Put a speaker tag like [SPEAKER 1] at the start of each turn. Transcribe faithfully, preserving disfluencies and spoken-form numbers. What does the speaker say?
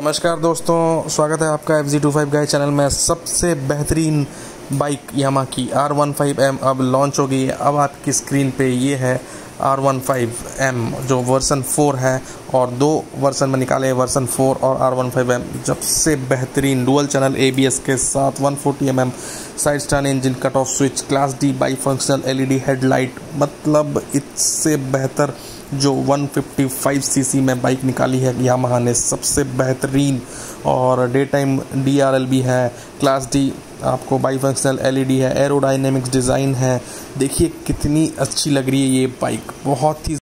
[SPEAKER 1] नमस्कार दोस्तों, स्वागत है आपका F G two five guide channel में। सबसे बेहतरीन बाइक यामाहा की आर वन फाइव एम अब लॉन्च हो गई है। अब आपकी स्क्रीन पे ये है आर वन फाइव एम जो वर्सन फोर है, और दो वर्सन में निकाले हैं, वर्सन फोर और आर वन फाइव एम। सबसे बेहतरीन dual channel A B S के साथ one forty M M side stand engine, cut off switch, class D bi functional L E D headlight. मतलब इससे बेहतर जो one fifty five C C में bike निकाली है यामाहा ने, सबसे बेहतरीन। और day time D R L भी है, क्लास डी आपको bi functional L E D है, एरोडाइनेमिक्स डिज़ाइन है। देखिए कितनी अच्छी लग रही है ये बाइक, बहुत ही